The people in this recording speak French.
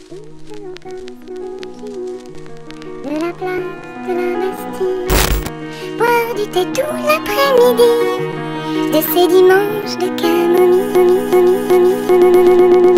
De la place de la Bastille, boire du thé tout l'après-midi, de ces dimanches de camomille.